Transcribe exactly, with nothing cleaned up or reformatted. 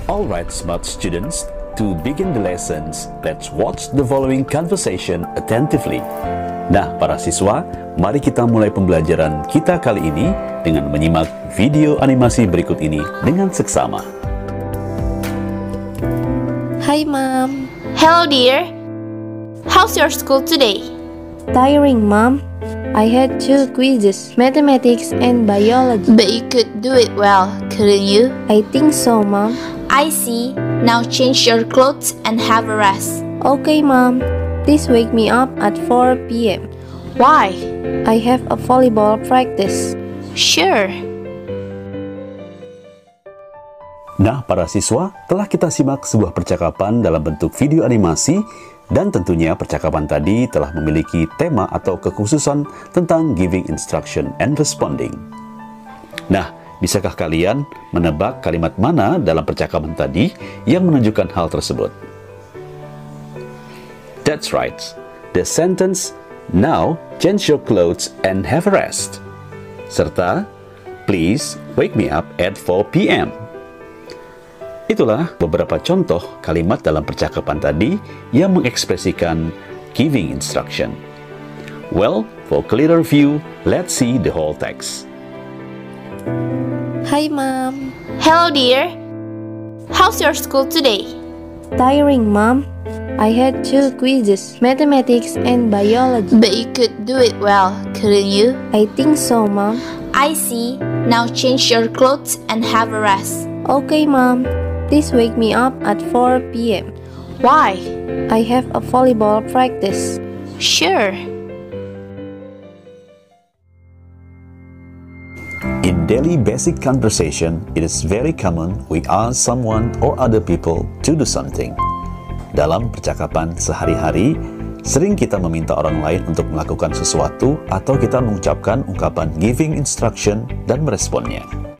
Alright, smart students, to begin the lessons, let's watch the following conversation attentively. Nah, para siswa, mari kita mulai pembelajaran kita kali ini dengan menyimak video animasi berikut ini dengan seksama. Hi, Mom. Hello, dear. How's your school today? Tiring, Mom. I had two quizzes, mathematics and biology. But you could do it well, couldn't you? I think so, Mom. I see. Now change your clothes and have a rest. Okay, Mom. Please wake me up at four p m Why? I have a volleyball practice. Sure. Nah, para siswa, telah kita simak sebuah percakapan dalam bentuk video animasi, dan tentunya percakapan tadi telah memiliki tema atau kekhususan tentang giving instruction and responding. Nah, bisakah kalian menebak kalimat mana dalam percakapan tadi yang menunjukkan hal tersebut? That's right. The sentence, "Now change your clothes and have a rest," serta "Please wake me up at four p m" Itulah beberapa contoh kalimat dalam percakapan tadi yang mengekspresikan giving instruction. Well, for clearer view, let's see the whole text. Hi, Mom. Hello, dear. How's your school today? Tiring, Mom. I had two quizzes, mathematics and biology. But you could do it well, couldn't you? I think so, Mom. I see. Now change your clothes and have a rest. Okay, Mom. Please wake me up at four p m Why? I have a volleyball practice. Sure. In daily basic conversation, it is very common we ask someone or other people to do something. Dalam percakapan sehari-hari, sering kita meminta orang lain untuk melakukan sesuatu atau kita mengucapkan ungkapan giving instruction dan meresponnya.